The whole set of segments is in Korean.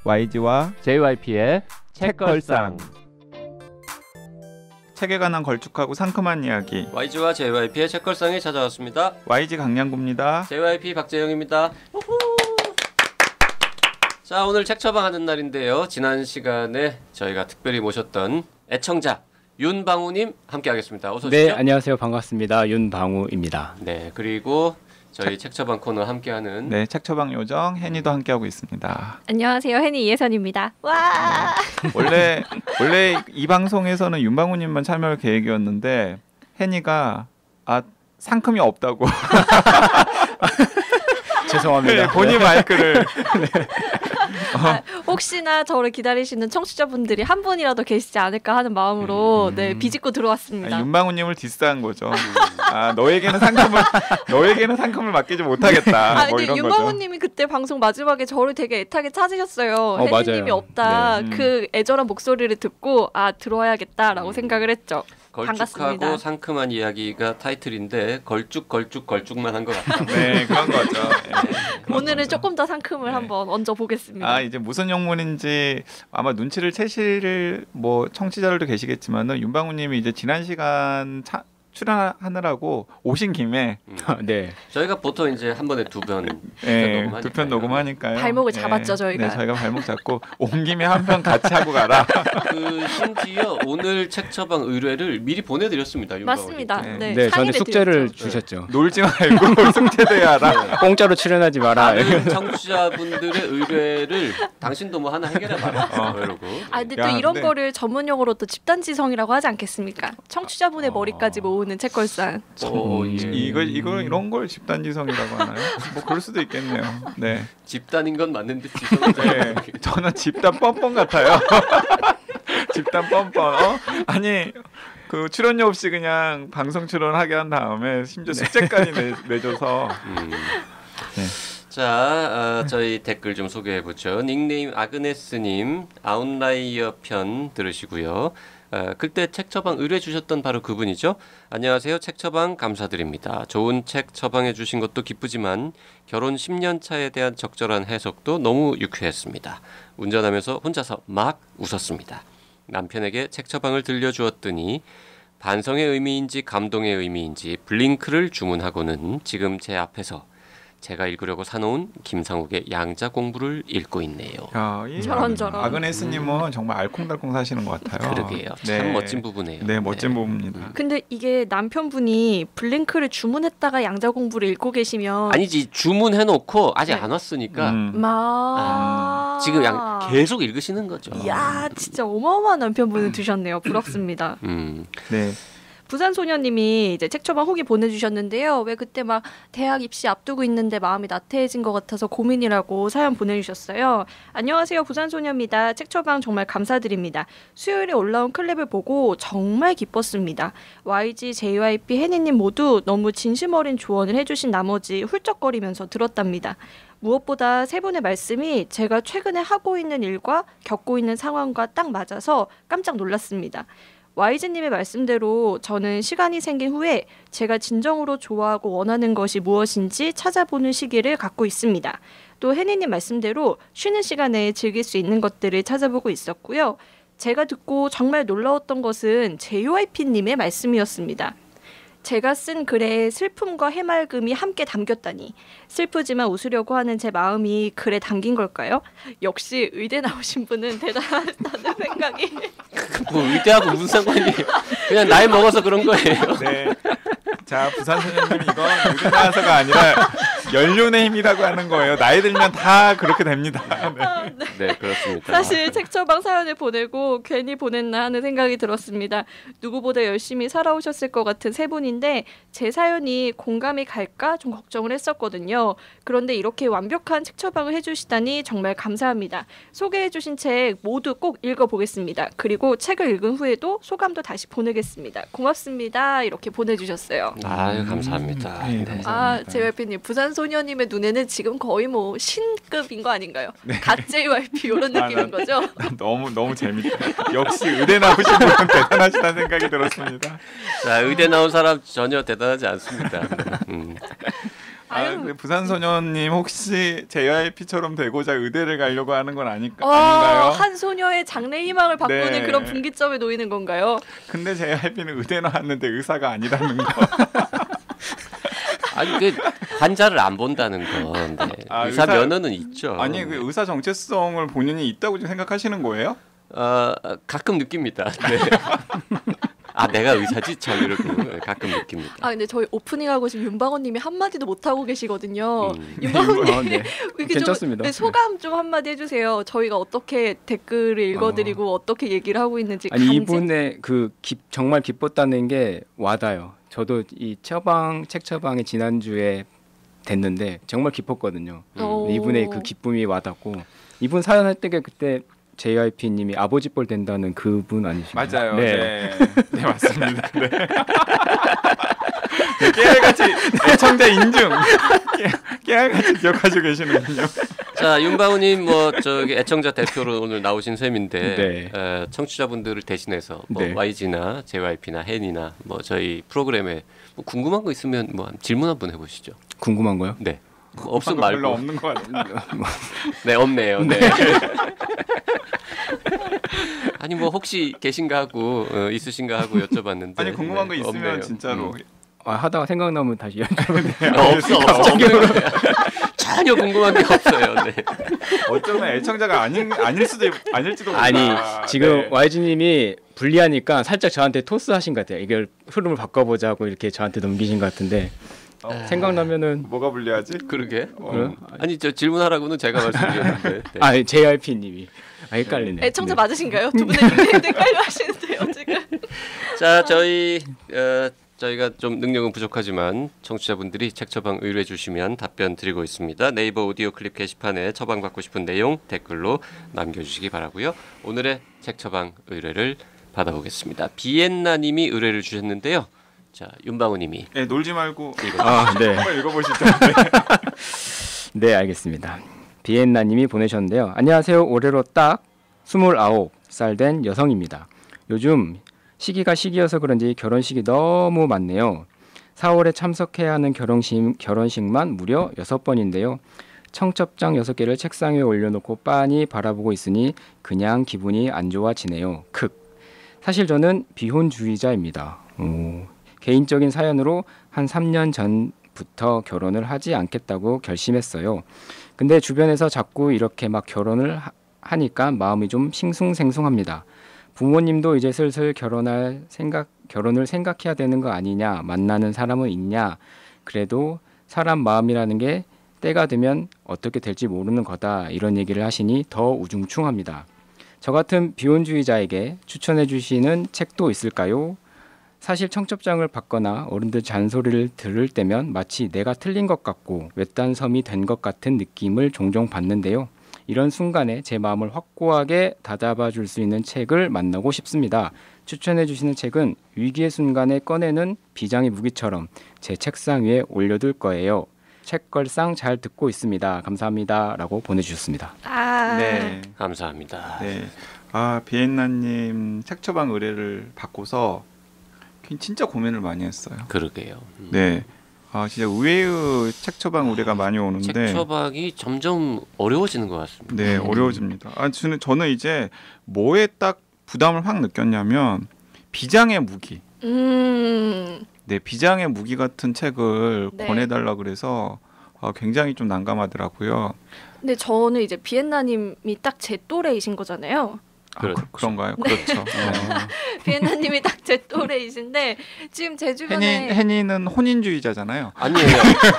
YG와 JYP의 책걸상. 책에 관한 걸쭉하고 상큼한 이야기. YG와 JYP의 책걸상이 찾아왔습니다. YG 강량구입니다. JYP 박재영입니다. 자, 오늘 책 처방하는 날인데요. 지난 시간에 저희가 특별히 모셨던 애청자 윤방우님 함께하겠습니다. 어서 오시죠. 네, 안녕하세요. 반갑습니다. 윤방우입니다. 네, 그리고 저희 책 처방 코너 함께하는 네, 책 처방 요정 혜니도 함께하고 있습니다. 안녕하세요. 혜니 이혜선입니다. 와. 원래 이 방송에서는 윤방우님만 참여할 계획이었는데 혜니가 상큼이 없다고. 죄송합니다. 네, 본인 마이크를. 혹시나 저를 기다리시는 청취자분들이 한 분이라도 계시지 않을까 하는 마음으로 비집고 들어왔습니다. 윤방우님을 디스한 거죠. 너에게는 상큼을 맡기지 못하겠다. 뭐 근데 이런 윤방우님이 그때 방송 마지막에 저를 되게 애타게 찾으셨어요. 혜니님이 없다. 네. 그 애절한 목소리를 듣고 들어와야겠다라고 생각을 했죠. 걸쭉하고 반갑습니다. 상큼한 이야기가 타이틀인데 걸쭉만 한 것 같아요. 네, 그런 거죠. 오늘은 조금 더 상큼을 한번 얹어 보겠습니다. 이제 무슨 영문인지 아마 눈치를 채실 청취자들도 계시겠지만은 윤방우님이 이제 지난 시간 출연하느라고 오신 김에 네. 저희가 보통 이제 한 번에 두 편 녹음하니까요. 발목을 잡았죠, 저희가. 네, 저희가 발목 잡고 온 김에 한 편 같이 하고 가라. 심지어 오늘 책 처방 의뢰를 미리 보내드렸습니다. 맞습니다. 네. 네, 저한테 숙제를 드렸죠. 주셨죠. 놀지 말고 숙제도 하라. 공짜로 출연하지 마라. 다른 청취자분들의 의뢰를 당신도 뭐 하나 해결해봐라. 이러고. 근데 또 이런 거를 전문 용어로 또 집단지성이라고 하지 않겠습니까? 청취자분의 머리까지 모으는 책걸상. 이런 걸 집단지성이라고 하나요? 뭐 그럴 수도 있겠네요. 네. 집단인 건 맞는데 지성은 네. 저는 집단 뻔뻔 같아요. 집단 뻔뻔. 아니 그 출연료 없이 그냥 방송 출연하게 한 다음에 심지어 숙제까지 내줘서. 네. 자, 저희 댓글 좀 소개해보죠. 닉네임 아그네스님 아웃라이어 편 들으시고요. 그때 책 처방 의뢰 주셨던 바로 그분이죠. 안녕하세요. 책 처방 감사드립니다. 좋은 책 처방해 주신 것도 기쁘지만 결혼 10년 차에 대한 적절한 해석도 너무 유쾌했습니다. 운전하면서 혼자서 막 웃었습니다. 남편에게 책 처방을 들려주었더니 반성의 의미인지 감동의 의미인지 블링크를 주문하고는 지금 제 앞에서 제가 읽으려고 사놓은 김상욱의 양자 공부를 읽고 있네요. 저런. 아그네스님은 정말 알콩달콩 사시는 것 같아요. 그러게요. 네. 참 멋진 부부네요. 네, 멋진 부부입니다. 근데 이게 남편분이 블링크를 주문했다가 양자 공부를 읽고 계시면 아니지, 주문해놓고 아직 안 왔으니까 지금 계속 읽으시는 거죠. 이야, 진짜 어마어마한 남편분을 두셨네요. 부럽습니다. 네. 부산소녀님이 이제 책 처방 후기 보내주셨는데요. 왜 그때 막 대학 입시 앞두고 있는데 마음이 나태해진 것 같아서 고민이라고 사연 보내주셨어요. 안녕하세요. 부산소녀입니다. 책 처방 정말 감사드립니다. 수요일에 올라온 클립을 보고 정말 기뻤습니다. YG, JYP, 혜니님 모두 너무 진심 어린 조언을 해주신 나머지 훌쩍거리면서 들었답니다. 무엇보다 세 분의 말씀이 제가 최근에 하고 있는 일과 겪고 있는 상황과 딱 맞아서 깜짝 놀랐습니다. YG님의 말씀대로 저는 시간이 생긴 후에 제가 진정으로 좋아하고 원하는 것이 무엇인지 찾아보는 시기를 갖고 있습니다. 또 혜니님 말씀대로 쉬는 시간에 즐길 수 있는 것들을 찾아보고 있었고요. 제가 듣고 정말 놀라웠던 것은 JYP님의 말씀이었습니다. 제가 쓴 글에 슬픔과 해맑음이 함께 담겼다니 슬프지만 웃으려고 하는 제 마음이 글에 담긴 걸까요? 역시 의대 나오신 분은 대단하다는 생각이 뭐 의대하고 무슨 상관이에요? 그냥 나이 먹어서 그런 거예요. 네. 자, 부산소녀님 이건 의대 나와서가 아니라 연륜의 힘이라고 하는 거예요. 나이 들면 다 그렇게 됩니다. 네, 그렇습니다. 사실 책 처방 사연을 보내고 괜히 보냈나 하는 생각이 들었습니다. 누구보다 열심히 살아오셨을 것 같은 세 분인데 제 사연이 공감이 갈까 좀 걱정을 했었거든요. 그런데 이렇게 완벽한 책 처방을 해주시다니 정말 감사합니다. 소개해주신 책 모두 꼭 읽어보겠습니다. 그리고 책을 읽은 후에도 소감도 다시 보내겠습니다. 고맙습니다. 이렇게 보내주셨어요. 아유, 감사합니다. 네, 감사합니다. JYP님 부산소녀님의 눈에는 지금 거의 뭐 신급인 거 아닌가요? 갓 JYP 이런 느낌인 거죠? 너무 재밌다. 역시 의대 나오신 분은 대단하시다는 생각이 들었습니다. 자, 의대 나온 사람 전혀 대단하지 않습니다. 아유. 근데 부산소녀님 혹시 JYP처럼 되고자 의대를 가려고 하는 건 아닌가요? 한 소녀의 장래 희망을 바꾸는 네. 그런 분기점에 놓이는 건가요? 근데 JYP는 의대 나왔는데 의사가 아니라는 거. 아니 그 환자를 안 본다는 건 네. 아, 의사 면허는 있죠. 아니 그 의사 정체성을 본인이 있다고 생각하시는 거예요? 가끔 느낍니다. 네. 아 내가 의사지 참 이러고 가끔 느낍니다. 아 근데 저희 오프닝하고 지금 윤방원님이 한 마디도 못 하고 계시거든요. 음. 윤방원님 네. 이렇게 괜찮습니다. 좀 소감 좀 한마디 해주세요. 저희가 어떻게 댓글을 읽어드리고 어떻게 얘기를 하고 있는지. 아니 간지? 이분의 정말 기뻤다는 게 와닿아요. 저도 이 책 처방이 지난주에 됐는데 정말 기뻤거든요. 오. 이분의 그 기쁨이 와닿고 이분 사연 할 때 그때 JYP님이 아버지 뻘 된다는 그분 아니신가요? 맞아요. 네. 네 맞습니다. 네. 네, 깨알같이 애청자 인증. 깨알같이 기억하시고 계시는군요. 자 윤방우님 뭐 저기 애청자 대표로 오늘 나오신 셈인데 네. 청취자분들을 대신해서 뭐 네. YG나 JYP나 헨이나 뭐 저희 프로그램에 뭐 궁금한 거 있으면 뭐 질문 한번 해보시죠. 궁금한 거요? 네. 뭐 없음 별로 말고. 없는 것 같아요. 네 없네요. 네. 아니 뭐 혹시 계신가 하고 있으신가 하고 여쭤봤는데. 아니 궁금한 거 네, 있으면 없네요. 진짜로. 하다가 생각나면 다시 여쭤보세요. 없어 없는 거예요. 전혀 궁금한 게 없어요. 네. 어쩌면 애청자가 아닐지도 몰라. 아니 지금 네. YG님이 불리하니까 살짝 저한테 토스하신 것 같아요. 이걸 흐름을 바꿔보자고 이렇게 저한테 넘기신 것 같은데 생각나면은 뭐가 불리하지? 그러게. 그래요? 아니 저 질문하라고는 제가 말씀드렸는데. 네. 아 JYP님이 헷갈리네. 애청자 네. 맞으신가요? 두 분의 닉네임도 헷갈려 하시는데요 지금. 자 저희가 좀 능력은 부족하지만 청취자분들이 책 처방 의뢰해 주시면 답변 드리고 있습니다. 네이버 오디오 클립 게시판에 처방 받고 싶은 내용 댓글로 남겨주시기 바라고요. 오늘의 책 처방 의뢰를 받아보겠습니다. 비엔나님이 의뢰를 주셨는데요. 자 윤방우님이 네 놀지 말고 네. 한번 읽어보시죠. 네, 알겠습니다. 비엔나님이 보내셨는데요. 안녕하세요. 올해로 딱 29살 된 여성입니다. 요즘 시기가 시기여서 그런지 결혼식이 너무 많네요. 4월에 참석해야 하는 결혼식만 무려 6번인데요. 청첩장 6개를 책상 위에 올려놓고 빤히 바라보고 있으니 그냥 기분이 안 좋아지네요. 사실 저는 비혼주의자입니다. 개인적인 사연으로 한 3년 전부터 결혼을 하지 않겠다고 결심했어요. 근데 주변에서 자꾸 이렇게 막 결혼을 하니까 마음이 좀 싱숭생숭합니다. 부모님도 이제 슬슬 결혼을 생각해야 되는 거 아니냐, 만나는 사람은 있냐, 그래도 사람 마음이라는 게 때가 되면 어떻게 될지 모르는 거다, 이런 얘기를 하시니 더 우중충합니다. 저 같은 비혼주의자에게 추천해 주시는 책도 있을까요? 사실 청첩장을 받거나 어른들 잔소리를 들을 때면 마치 내가 틀린 것 같고 외딴 섬이 된 것 같은 느낌을 종종 받는데요. 이런 순간에 제 마음을 확고하게 다잡아 줄 수 있는 책을 만나고 싶습니다. 추천해 주시는 책은 위기의 순간에 꺼내는 비장의 무기처럼 제 책상 위에 올려둘 거예요. 책걸상 잘 듣고 있습니다. 감사합니다. 라고 보내주셨습니다. 네. 감사합니다. 네. 아 비엔나님 책 처방 의뢰를 받고서 진짜 고민을 많이 했어요. 그러게요. 네. 아 진짜 의외의 책 처방 의뢰가 많이 오는데. 책 처방이 점점 어려워지는 것 같습니다. 네, 어려워집니다. 저는 이제 뭐에 딱 부담을 확 느꼈냐면 비장의 무기. 네, 비장의 무기 같은 책을 네. 권해달라 그래서 굉장히 좀 난감하더라고요. 근데 저는 이제 비엔나님이 딱 제 또래이신 거잖아요. 그렇죠. 그런가요? 그렇죠. 비엔나님이 딱 제 또래이신데 지금 제 주변에 혜니는 혼인주의자잖아요. 아니에요.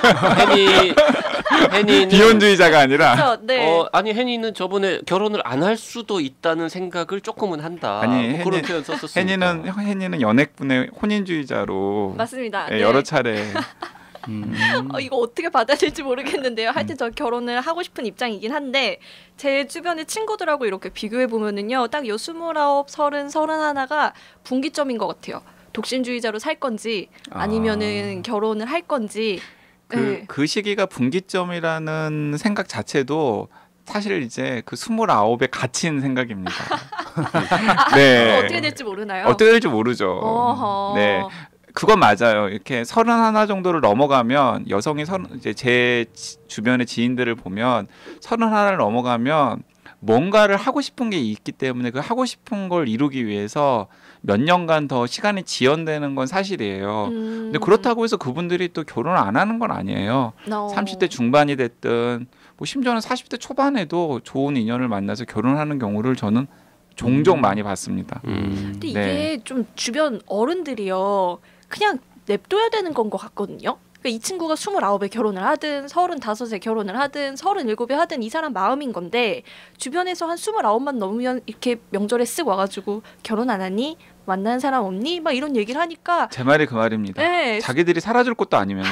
혜니는 비혼주의자가 아니라. 그렇죠? 네. 아니 혜니는 저번에 결혼을 안 할 수도 있다는 생각을 조금은 한다. 아니, 뭐 그런 표현 썼었으니까. 혜니는 연애꾼의 혼인주의자로 맞습니다. 네, 여러 차례. 이거 어떻게 받아들일지 모르겠는데요. 하여튼 저 결혼을 하고 싶은 입장이긴 한데 제 주변의 친구들하고 이렇게 비교해 보면은요, 딱 요 29, 30, 31가 분기점인 것 같아요. 독신주의자로 살 건지 아니면은 결혼을 할 건지. 네. 그 시기가 분기점이라는 생각 자체도 사실 이제 그 29에 갇힌 생각입니다. 네. 어떻게 될지 모르나요? 어떻게 될지 모르죠. 어허. 네. 그건 맞아요. 이렇게 31 정도를 넘어가면 여성이 이제 제 주변의 지인들을 보면 31를 넘어가면 뭔가를 하고 싶은 게 있기 때문에 그 하고 싶은 걸 이루기 위해서 몇 년간 더 시간이 지연되는 건 사실이에요. 근데 그렇다고 해서 그분들이 또 결혼을 안 하는 건 아니에요. 30대 중반이 됐든 뭐 심지어는 40대 초반에도 좋은 인연을 만나서 결혼하는 경우를 저는 종종 많이 봤습니다. 근데 이게 좀 주변 어른들이요. 그냥 냅둬야 되는 건 것 같거든요. 그러니까 이 친구가 29에 결혼을 하든 35에 결혼을 하든 37에 하든 이 사람 마음인 건데 주변에서 한 29만 넘으면 이렇게 명절에 쓱 와가지고 결혼 안 하니? 만나는 사람 없니? 막 이런 얘기를 하니까 제 말이 그 말입니다. 네. 자기들이 살아줄 것도 아니면서.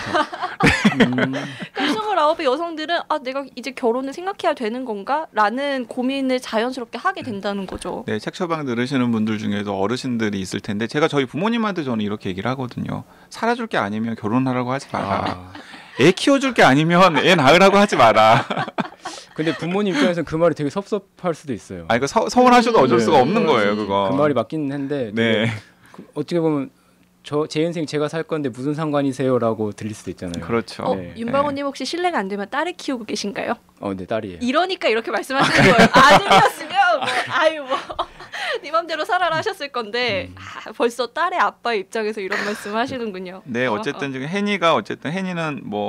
29의 여성들은 아 내가 이제 결혼을 생각해야 되는 건가? 라는 고민을 자연스럽게 하게 된다는 거죠. 네, 책처방 들으시는 분들 중에도 어르신들이 있을 텐데 제가 저희 부모님한테 저는 이렇게 얘기를 하거든요. 살아줄 게 아니면 결혼하라고 하지 마라. 애 키워줄 게 아니면 애 낳으라고 하지 마라. 근데 부모님 입장에서는 그 말이 되게 섭섭할 수도 있어요. 아 이거 서운하셔도 어쩔 수가 없는 거예요, 그거. 그 말이 맞긴 한데 네. 어떻게 보면 제 인생 제가 살 건데 무슨 상관이세요라고 들릴 수도 있잖아요. 그렇죠. 네. 윤방호님 혹시 실례가 안 되면 딸을 키우고 계신가요? 네, 딸이에요. 이러니까 이렇게 말씀하시는 거예요. 아들이었으면 뭐, 아유 뭐 네 맘대로 살아라 하셨을 건데 벌써 딸의 아빠 입장에서 이런 말씀하시는군요. 네, 어쨌든 지금 혜니는 뭐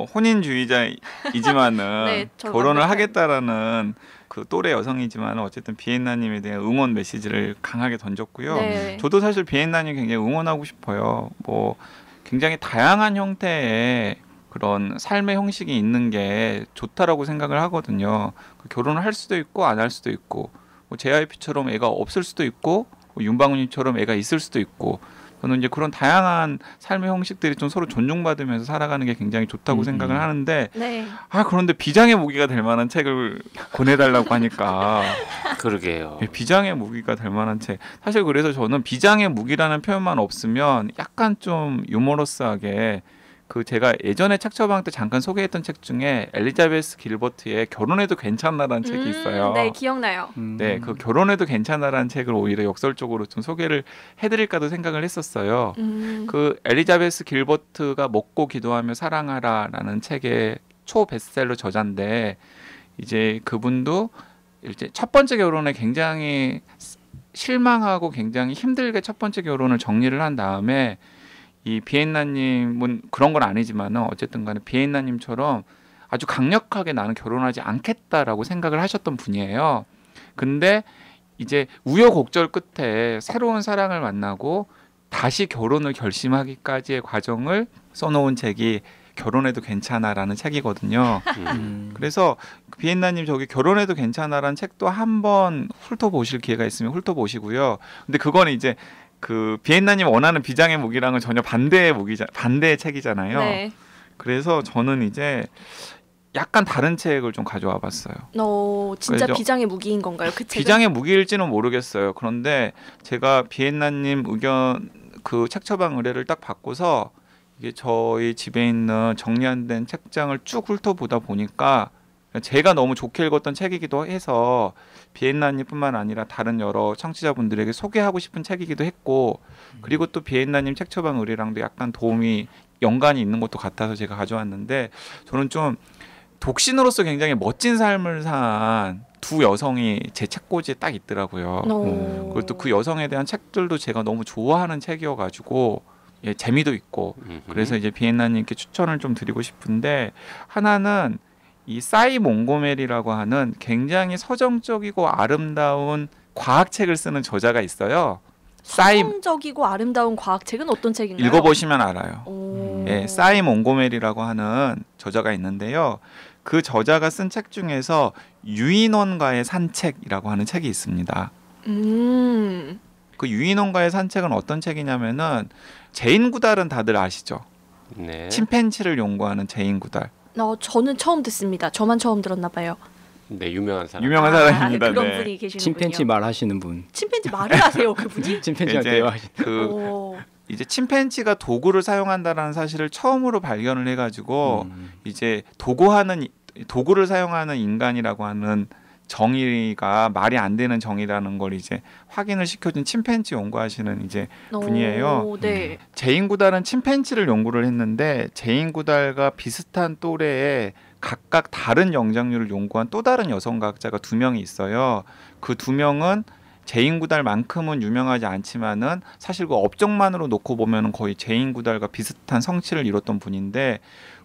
혼인주의자이지만은 네, 결혼을 완벽한. 하겠다라는 그 또래 여성이지만 어쨌든 비엔나님에 대한 응원 메시지를 강하게 던졌고요. 네. 저도 사실 비엔나님 굉장히 응원하고 싶어요. 뭐 굉장히 다양한 형태의 그런 삶의 형식이 있는 게 좋다라고 생각을 하거든요. 결혼을 할 수도 있고 안 할 수도 있고 뭐 JYP처럼 애가 없을 수도 있고 뭐 윤방훈님처럼 애가 있을 수도 있고 저는 이제 그런 다양한 삶의 형식들이 좀 서로 존중받으면서 살아가는 게 굉장히 좋다고 생각을 하는데 네. 그런데 비장의 무기가 될 만한 책을 권해달라고 하니까 그러게요. 비장의 무기가 될 만한 책 사실 그래서 저는 비장의 무기라는 표현만 없으면 약간 좀 유머러스하게 그 제가 예전에 책처방 때 잠깐 소개했던 책 중에 엘리자베스 길버트의 결혼해도 괜찮나라는 책이 있어요. 네, 기억나요. 네, 그 결혼해도 괜찮아라는 책을 오히려 역설적으로 좀 소개를 해드릴까도 생각을 했었어요. 그 엘리자베스 길버트가 먹고 기도하며 사랑하라라는 책의 초 베스트셀러 저자인데 이제 그분도 이제 첫 번째 결혼에 굉장히 실망하고 굉장히 힘들게 첫 번째 결혼을 정리를 한 다음에 이 비엔나님은 그런 건 아니지만은 어쨌든 간에 비엔나님처럼 아주 강력하게 나는 결혼하지 않겠다라고 생각을 하셨던 분이에요. 근데 이제 우여곡절 끝에 새로운 사랑을 만나고 다시 결혼을 결심하기까지의 과정을 써놓은 책이 결혼해도 괜찮아라는 책이거든요. 그래서 비엔나님 저기 결혼해도 괜찮아라는 책도 한번 훑어보실 기회가 있으면 훑어보시고요. 근데 그거는 이제 그 비엔나님 원하는 비장의 무기랑은 전혀 반대의 책이잖아요. 네. 그래서 저는 이제 약간 다른 책을 좀 가져와 봤어요. 진짜 그래서 비장의 무기인 건가요? 그 책은? 비장의 무기일지는 모르겠어요. 그런데 제가 비엔나님 의견 그 책처방 의뢰를 딱 받고서 이게 저희 집에 있는 정리 안 된 책장을 쭉 훑어보다 보니까 제가 너무 좋게 읽었던 책이기도 해서 비엔나님뿐만 아니라 다른 여러 청취자분들에게 소개하고 싶은 책이기도 했고 그리고 또 비엔나님 책처방 의뢰랑도 약간 연관이 있는 것도 같아서 제가 가져왔는데 저는 좀 독신으로서 굉장히 멋진 삶을 산 두 여성이 제 책꽂이에 딱 있더라고요. 그리고 또 그 여성에 대한 책들도 제가 너무 좋아하는 책이어가지고 재미도 있고 그래서 이제 비엔나님께 추천을 좀 드리고 싶은데 하나는 이 싸이 몽고메리라고 하는 굉장히 서정적이고 아름다운 과학책을 쓰는 저자가 있어요. 서정적이고 아름다운 과학책은 어떤 책인가요? 읽어보시면 알아요. 싸이 몽고메리라고 하는 저자가 있는데요. 그 저자가 쓴 책 중에서 유인원과의 산책이라고 하는 책이 있습니다. 그 유인원과의 산책은 어떤 책이냐면은 제인 구달은 다들 아시죠? 네. 침팬지를 연구하는 제인 구달. 저는 처음 듣습니다. 저만 처음 들었나 봐요. 네, 유명한 사람. 유명한 사람입니다. 그런 네. 분이 계시는군요. 침팬지 말하시는 분. 침팬지 말을 하세요, 그분이? 침팬지랑 이제 대화하시는. 이제 침팬지가 도구를 사용한다라는 사실을 처음으로 발견을 해가지고 이제 도구를 사용하는 인간이라고 하는 정의가 말이 안 되는 정의라는 걸 이제 확인을 시켜준 침팬지 연구하시는 이제 분이에요. 오, 네. 제인구달은 침팬지를 연구를 했는데 제인구달과 비슷한 또래의 각각 다른 영장류를 연구한 또 다른 여성과학자가 2명이 있어요. 그 2명은 제인구달만큼은 유명하지 않지만은 사실 그 업적만으로 놓고 보면은 거의 제인구달과 비슷한 성취를 이뤘던 분인데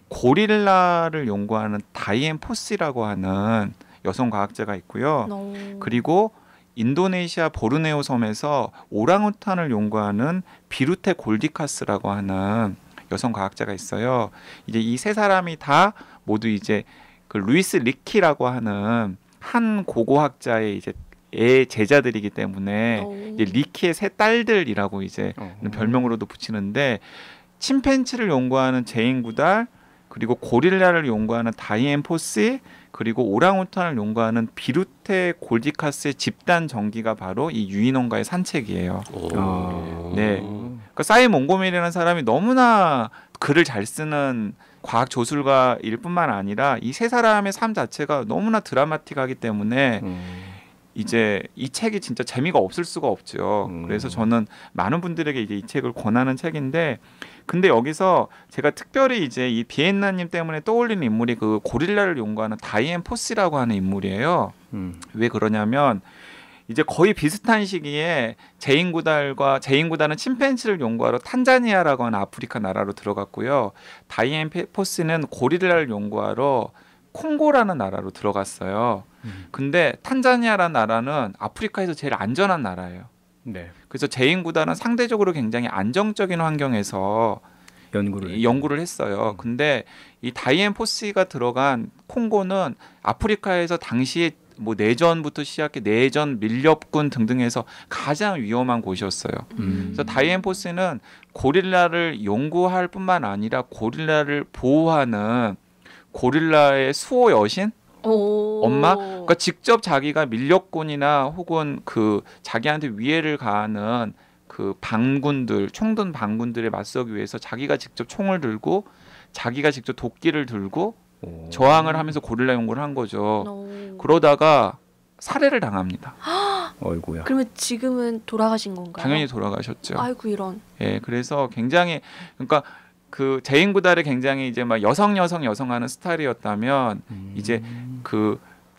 고릴라를 연구하는 다이앤 포시라고 하는 여성 과학자가 있고요. 그리고 인도네시아 보르네오 섬에서 오랑우탄을 연구하는 비루테 골디카스라고 하는 여성 과학자가 있어요. 이제 이 세 사람이 다 모두 이제 그 루이스 리키라고 하는 한 고고학자의 이제 제자들이기 때문에 이제 리키의 세 딸들이라고 이제 별명으로도 붙이는데 침팬지를 연구하는 제인구달 그리고 고릴라를 연구하는 다이앤 포시 그리고 오랑우탄을 연구하는 비루테 골디카스의 집단 전기가 바로 이 유인원과의 산책이에요. 네. 그러니까 사이 몽고메리라는 사람이 너무나 글을 잘 쓰는 과학 조술가일 뿐만 아니라 이 세 사람의 삶 자체가 너무나 드라마틱하기 때문에 이제 이 책이 진짜 재미가 없을 수가 없죠. 그래서 저는 많은 분들에게 이제 이 책을 권하는 책인데 근데 여기서 제가 특별히 이제 이 비엔나님 때문에 떠올리는 인물이 그 고릴라를 연구하는 다이앤 포시라고 하는 인물이에요. 왜 그러냐면 이제 거의 비슷한 시기에 제인구달은 침팬지를 연구하러 탄자니아라고 하는 아프리카 나라로 들어갔고요. 다이앤 포시는 고릴라를 연구하러 콩고라는 나라로 들어갔어요. 근데 탄자니아라는 나라는 아프리카에서 제일 안전한 나라예요. 네. 그래서 제인구달은 상대적으로 굉장히 안정적인 환경에서 연구를 했어요. 근데 이 다이앤 포시가 들어간 콩고는 아프리카에서 당시에 뭐 내전부터 시작해 내전, 밀렵군 등등해서 가장 위험한 곳이었어요. 그래서 다이앤 포시는 고릴라를 연구할 뿐만 아니라 고릴라를 보호하는 고릴라의 수호 여신? 엄마? 그러니까 직접 자기가 밀렵군이나 혹은 그 자기한테 위해를 가하는 그 반군들, 총든 반군들에 맞서기 위해서 자기가 직접 총을 들고 자기가 직접 도끼를 들고 저항을 하면서 고릴라 연구를 한 거죠. 그러다가 살해를 당합니다. 어이구야. 그러면 지금은 돌아가신 건가요? 당연히 돌아가셨죠. 아이고 이런. 예, 그래서 굉장히 그러니까 그 제인구달이 굉장히 이제 막 여성하는 스타일이었다면 이제 그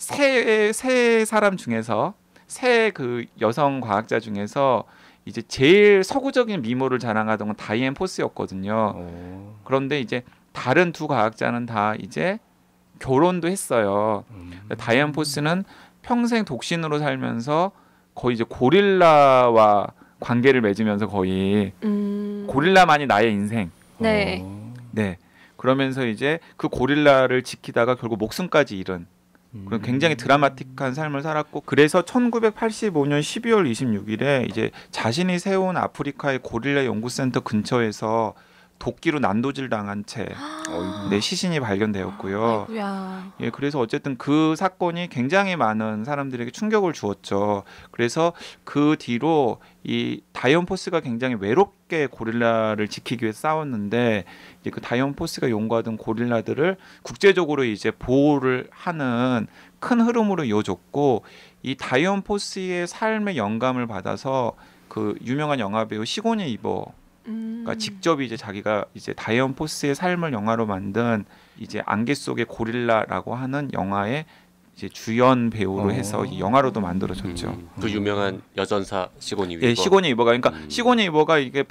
세 사람 중에서 세 그 여성 과학자 중에서 이제 제일 서구적인 미모를 자랑하던 건 다이앤 포스였거든요. 그런데 이제 다른 두 과학자는 다 이제 결혼도 했어요. 다이앤 포스는 평생 독신으로 살면서 거의 이제 고릴라와 관계를 맺으면서 거의 고릴라만이 나의 인생. 네. 네. 그러면서 이제 그 고릴라를 지키다가 결국 목숨까지 잃은 그런 굉장히 드라마틱한 삶을 살았고 그래서 1985년 12월 26일에 이제 자신이 세운 아프리카의 고릴라 연구센터 근처에서 도끼로 난도질 당한 채 시신이 발견되었고요. 아이고야. 예, 그래서 어쨌든 그 사건이 굉장히 많은 사람들에게 충격을 주었죠. 그래서 그 뒤로 이 다이언 포스가 굉장히 외롭게 고릴라를 지키기 위해 싸웠는데 이제 그 다이언 포스가 연구하던 고릴라들을 국제적으로 이제 보호를 하는 큰 흐름으로 이어졌고 이 다이언 포스의 삶의 영감을 받아서 그 유명한 영화 배우 시고니 이버 그러니까 직접 이제 자기가 이제 다이언 포스의 삶을 영화로 만든 이제 안개 속의 고릴라라고 하는 영화의 이제 주연 배우로 해서 이 영화로도 만들어졌죠. 그 유명한 여전사 시고니 이버. 예, 시고니 이버가 그러니까 시고니 이버가 이게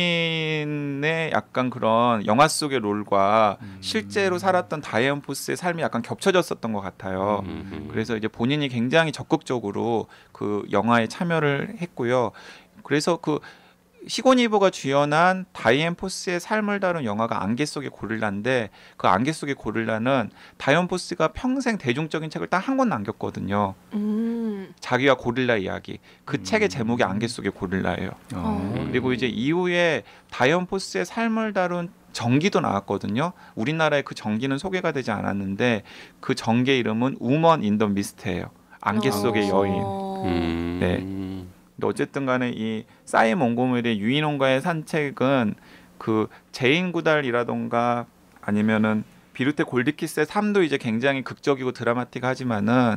본인의 약간 그런 영화 속의 롤과 실제로 살았던 다이언 포스의 삶이 약간 겹쳐졌었던 것 같아요. 그래서 이제 본인이 굉장히 적극적으로 그 영화에 참여를 했고요. 그래서 그 시고니 이버가 주연한 다이앤 포스의 삶을 다룬 영화가 안개 속의 고릴라인데 그 안개 속의 고릴라는 다이앤 포스가 평생 대중적인 책을 딱 한 권 남겼거든요. 자기가 고릴라 이야기. 그 책의 제목이 안개 속의 고릴라예요. 그리고 이제 이후에 다이앤 포스의 삶을 다룬 전기도 나왔거든요. 우리나라에 그 전기는 소개가 되지 않았는데 그 전기의 이름은 우먼 인 더 미스트예요. 안개 속의 여인. 네. 근데 어쨌든 간에 이 사이 몽고메리의 유인원과의 산책은 그 제인구달이라던가 아니면은 비루테 골디키스의 삶도 이제 굉장히 극적이고 드라마틱하지만은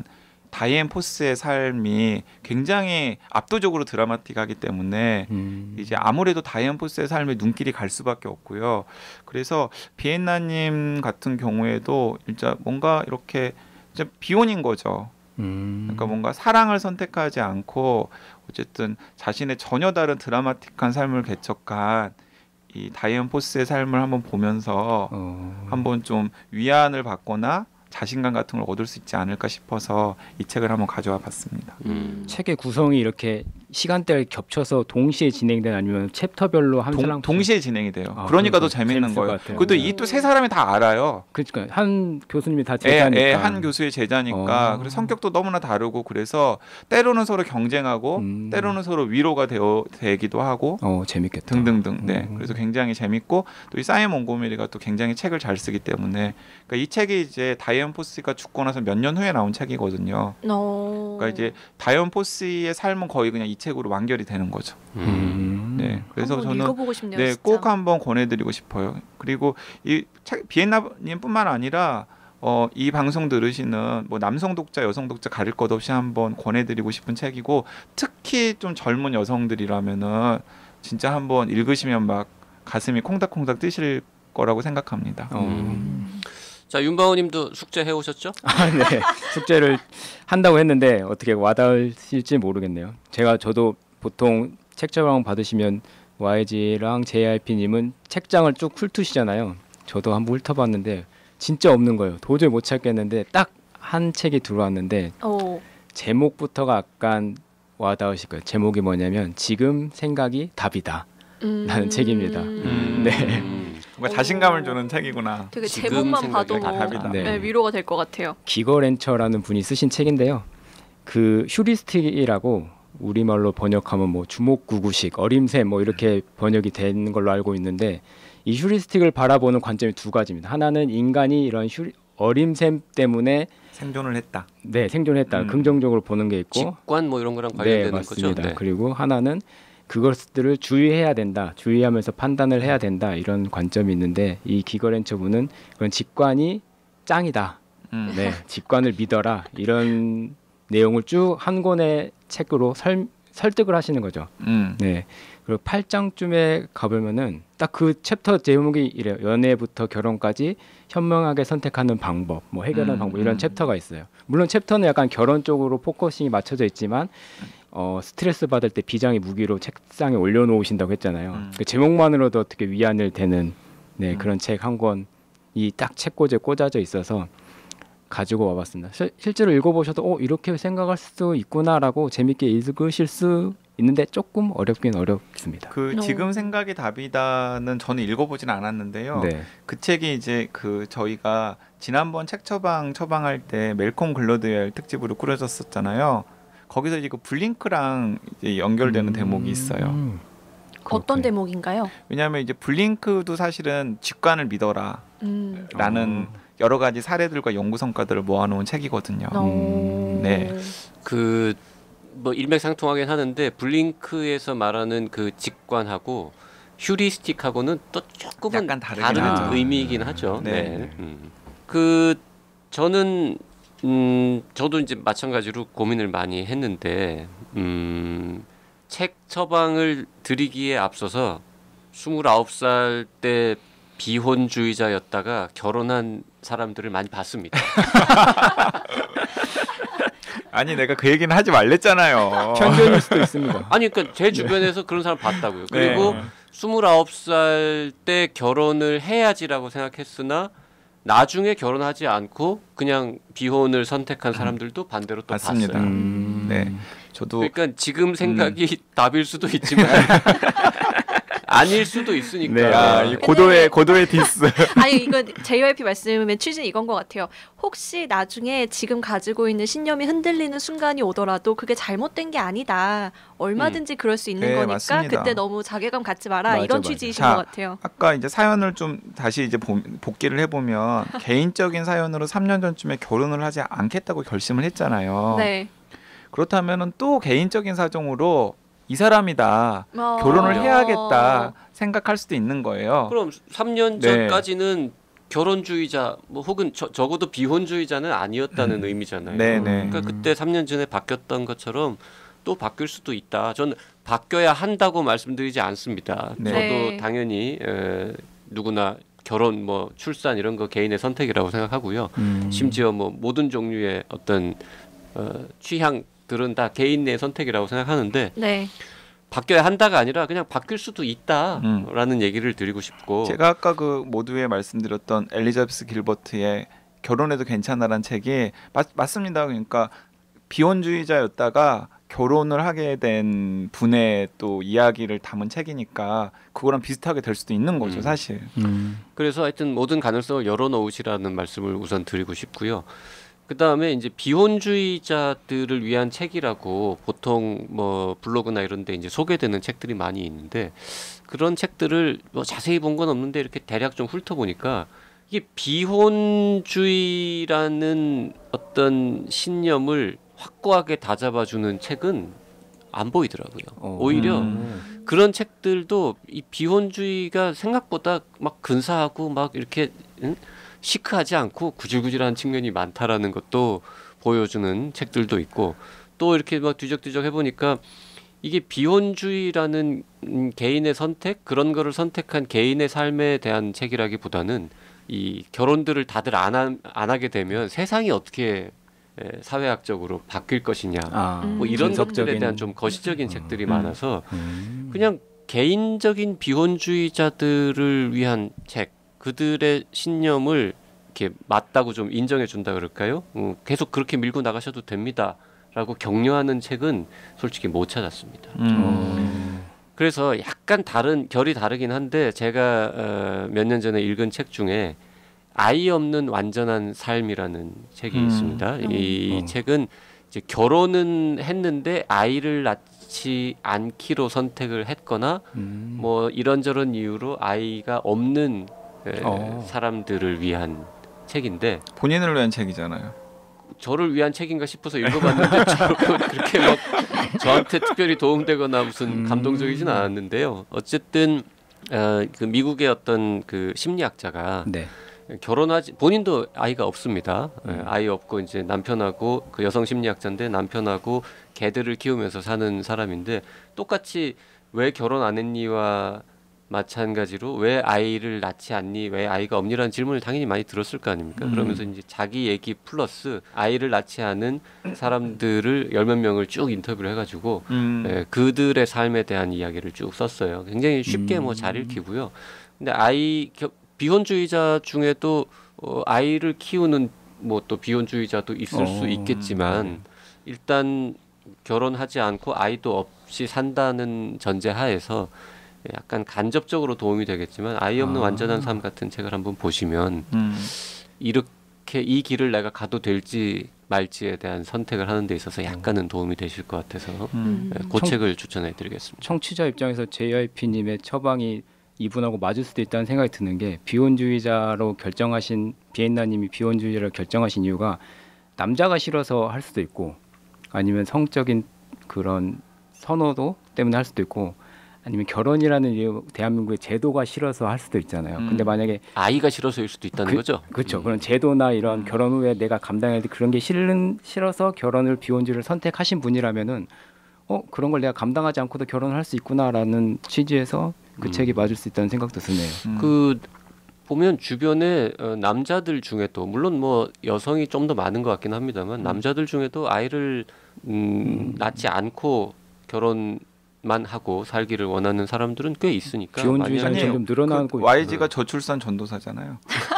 다이앤 포스의 삶이 굉장히 압도적으로 드라마틱하기 때문에 이제 아무래도 다이앤 포스의 삶에 눈길이 갈 수밖에 없고요. 그래서 비엔나님 같은 경우에도 진짜 뭔가 이렇게 진짜 비혼인 거죠. 그러니까 뭔가 사랑을 선택하지 않고 어쨌든 자신의 전혀 다른 드라마틱한 삶을 개척한 이 다이앤 포스의 삶을 한번 보면서 한번 좀 위안을 받거나 자신감 같은 걸 얻을 수 있지 않을까 싶어서 이 책을 한번 가져와 봤습니다. 책의 구성이 이렇게 시간대를 겹쳐서 동시에 진행된 아니면 챕터별로 한 사람 동시에 진행이 돼요. 아, 그러니까 더 그러니까 재밌는 재밌을 거예요. 것 같아요. 그것도 이 또 세 사람이 다 알아요. 그러니까 한 교수님이 다 제자니까. 한 교수의 제자니까. 그래서 성격도 너무나 다르고 그래서 때로는 서로 경쟁하고 때로는 서로 위로가 되기도 하고 재밌겠다. 등등등. 네. 그래서 굉장히 재밌고 또 이 사이먼 몽고메리가 또 굉장히 책을 잘 쓰기 때문에 그러니까 이 책이 이제 다이앤 포스가 죽고 나서 몇 년 후에 나온 책이거든요. 그러니까 이제 다이앤 포스의 삶은 거의 그냥 이 책으로 완결이 되는 거죠. 네. 그래서 한번 저는 읽어보고 싶네요. 네, 진짜. 꼭 한번 권해드리고 싶어요. 그리고 이 책 비엔나님뿐만 아니라 이 방송 들으시는 뭐 남성 독자, 여성 독자 가릴 것 없이 한번 권해드리고 싶은 책이고 특히 좀 젊은 여성들이라면은 진짜 한번 읽으시면 막 가슴이 콩닥콩닥 뛰실 거라고 생각합니다. 자, 윤방호님도 숙제 해오셨죠? 네. 숙제를 한다고 했는데 어떻게 와닿으실지 모르겠네요. 저도 보통 책 처방 받으시면 YG랑 JRP님은 책장을 쭉 훑으시잖아요. 저도 한번 훑어봤는데 진짜 없는 거예요. 도저히 못 찾겠는데 딱 한 책이 들어왔는데 제목부터가 약간 와닿으실 거예요. 제목이 뭐냐면 지금 생각이 답이다 라는 책입니다. 네. 뭔가 자신감을 주는 책이구나. 되게 지금 제목만 봐도 생각이 답이다. 네, 위로가 될 것 같아요. 기거 렌처라는 분이 쓰신 책인데요. 그 휴리스틱이라고 우리말로 번역하면 뭐 주목구구식, 어림새 뭐 이렇게 번역이 된 걸로 알고 있는데 이 휴리스틱을 바라보는 관점이 두 가지입니다. 하나는 인간이 이런 어림샘 때문에 생존을 했다. 네, 생존했다. 긍정적으로 보는 게 있고 직관 뭐 이런 거랑 네, 관련되는 맞습니다. 거죠. 네. 그리고 하나는 그것들을 주의해야 된다. 주의하면서 판단을 해야 된다. 이런 관점이 있는데 이 기거렌처 분은 그런 직관이 짱이다. 네, 직관을 믿어라. 이런 내용을 쭉 한 권의 책으로 설득을 하시는 거죠. 네. 그리고 8장쯤에 가보면은 딱 그 챕터 제목이 이래요. 연애부터 결혼까지 현명하게 선택하는 방법, 뭐 해결하는 방법 이런 챕터가 있어요. 물론 챕터는 약간 결혼 쪽으로 포커싱이 맞춰져 있지만 스트레스 받을 때 비장의 무기로 책상에 올려놓으신다고 했잖아요. 그 제목만으로도 어떻게 위안을 되는 그런 책 한 권이 딱 책꽂이에 꽂아져 있어서 가지고 와봤습니다. 실제로 읽어보셔도 이렇게 생각할 수도 있구나라고 재밌게 읽으실 수 있는데 조금 어렵긴 어렵습니다. 그 지금 생각이 답이다는 저는 읽어보진 않았는데요. 네. 그 책이 이제 그 저희가 지난번 책 처방할 때 멜콤 글러드웰 특집으로 꾸려졌었잖아요. 거기서 이제 그 블링크랑 이제 연결되는 대목이 있어요. 어떤 대목인가요? 왜냐하면 이제 블링크도 사실은 직관을 믿어라 라는 여러 가지 사례들과 연구 성과들을 모아놓은 책이거든요. 네. 그 뭐 일맥상통하긴 하는데 블링크에서 말하는 그 직관하고 휴리스틱하고는 또 조금은 약간 다르긴 다른 하죠. 의미이긴 하죠. 네. 그 저는 저도 이제 마찬가지로 고민을 많이 했는데 책 처방을 드리기에 앞서서 29살 때 비혼주의자였다가 결혼한 사람들을 많이 봤습니다. 아니 내가 그 얘기는 하지 말랬잖아요. 편견일 수도 있습니다. 아니 그러니까 제 주변에서 그런 사람 봤다고요. 그리고 29살 때 결혼을 해야지라고 생각했으나 나중에 결혼하지 않고 그냥 비혼을 선택한 사람들도 반대로 또 맞습니다. 봤어요. 네, 저도 그러니까 지금 생각이 답일 수도 있지만 아닐 수도 있으니까. 네. 야, 이 고도의 디스. 아니 이거 JYP 말씀의 취지는 이건 것 같아요. 혹시 나중에 지금 가지고 있는 신념이 흔들리는 순간이 오더라도 그게 잘못된 게 아니다. 얼마든지 그럴 수 있는 네, 거니까 맞습니다. 그때 너무 자괴감 갖지 마라. 맞아, 이런 맞아. 취지이신 자, 것 같아요. 아까 이제 사연을 좀 다시 이제 복기를 해보면 개인적인 사연으로 3년 전쯤에 결혼을 하지 않겠다고 결심을 했잖아요. 네. 그렇다면은 또 개인적인 사정으로 이 사람이다 결혼을 해야겠다 생각할 수도 있는 거예요. 그럼 3년 네. 전까지는 결혼주의자 뭐 혹은 적어도 비혼주의자는 아니었다는 의미잖아요. 네네. 그러니까 그때 3년 전에 바뀌었던 것처럼 또 바뀔 수도 있다. 저는 바뀌어야 한다고 말씀드리지 않습니다. 네. 저도 네. 당연히 누구나 결혼, 뭐 출산 이런 거 개인의 선택이라고 생각하고요. 심지어 뭐 모든 종류의 어떤 취향들은 다 개인의 선택이라고 생각하는데 네. 바뀌어야 한다가 아니라 그냥 바뀔 수도 있다라는 얘기를 드리고 싶고 제가 아까 그 모두에 말씀드렸던 엘리자베스 길버트의 결혼해도 괜찮아라는 책이 맞습니다. 그러니까 비혼주의자였다가 결혼을 하게 된 분의 또 이야기를 담은 책이니까 그거랑 비슷하게 될 수도 있는 거죠, 사실. 그래서 하여튼 모든 가능성을 열어놓으시라는 말씀을 우선 드리고 싶고요. 그 다음에 이제 비혼주의자들을 위한 책이라고 보통 뭐 블로그나 이런 데 이제 소개되는 책들이 많이 있는데 그런 책들을 뭐 자세히 본 건 없는데 이렇게 대략 좀 훑어보니까 이게 비혼주의라는 어떤 신념을 확고하게 다잡아주는 책은 안 보이더라고요. 오히려 그런 책들도 이 비혼주의가 생각보다 막 근사하고 막 이렇게 시크하지 않고 구질구질한 측면이 많다라는 것도 보여주는 책들도 있고 또 이렇게 막 뒤적뒤적 해보니까 이게 비혼주의라는 개인의 선택 그런 거를 선택한 개인의 삶에 대한 책이라기보다는 이 결혼들을 다들 안 하게 되면 세상이 어떻게 사회학적으로 바뀔 것이냐 뭐 이런 것들에 대한 좀 거시적인 책들이 많아서 그냥 개인적인 비혼주의자들을 위한 책 그들의 신념을 이렇게 맞다고 좀 인정해 준다 그럴까요? 계속 그렇게 밀고 나가셔도 됩니다라고 격려하는 책은 솔직히 못 찾았습니다. 그래서 약간 결이 다르긴 한데 제가 몇 년 전에 읽은 책 중에 아이 없는 완전한 삶이라는 책이 있습니다. 이 책은 이제 결혼은 했는데 아이를 낳지 않기로 선택을 했거나 뭐 이런저런 이유로 아이가 없는 사람들을 위한 책인데 본인을 위한 책이잖아요. 저를 위한 책인가 싶어서 읽어봤는데 그렇게 막 저한테 특별히 도움되거나 무슨 감동적이진 않았는데요. 어쨌든 그 미국의 어떤 그 심리학자가 본인도 아이가 없습니다. 아이 없고 이제 남편하고 그 여성 심리학자인데 남편하고 개들을 키우면서 사는 사람인데 똑같이 왜 결혼 안 했니와 마찬가지로 왜 아이를 낳지 않니 왜 아이가 없니라는 질문을 당연히 많이 들었을 거 아닙니까? 그러면서 이제 자기 얘기 플러스 아이를 낳지 않은 사람들을 10몇 명을 쭉 인터뷰를 해가지고 그들의 삶에 대한 이야기를 쭉 썼어요. 굉장히 쉽게 뭐 잘 읽히고요. 근데 비혼주의자 중에도 아이를 키우는 뭐 또 비혼주의자도 있을 수 있겠지만 일단 결혼하지 않고 아이도 없이 산다는 전제하에서 약간 간접적으로 도움이 되겠지만 아이 없는 완전한 삶 같은 책을 한번 보시면 이렇게 이 길을 내가 가도 될지 말지에 대한 선택을 하는 데 있어서 약간은 도움이 되실 것 같아서 그 책을 추천해 드리겠습니다. 청취자 입장에서 JYP님의 처방이 이분하고 맞을 수도 있다는 생각이 드는 게 비혼주의자로 결정하신 비엔나님이 비혼주의자로 결정하신 이유가 남자가 싫어서 할 수도 있고 아니면 성적인 그런 선호도 때문에 할 수도 있고 아니면 결혼이라는 이유 대한민국의 제도가 싫어서 할 수도 있잖아요. 근데 만약에 아이가 싫어서일 수도 있다는 거죠. 그렇죠. 그런 제도나 이런 결혼 후에 내가 감당해야 될 그런 게 싫어서 결혼을 비혼주의를 선택하신 분이라면은 그런 걸 내가 감당하지 않고도 결혼을 할 수 있구나라는 취지에서 그 책이 맞을 수 있다는 생각도 드네요. 그 보면 주변에 남자들 중에도 물론 뭐 여성이 좀 더 많은 것 같긴 합니다만 남자들 중에도 아이를 낳지 않고 결혼만 하고 살기를 원하는 사람들은 꽤 있으니까 비혼주의자는 점점 늘어나고 있고 YG가 저출산 전도사잖아요.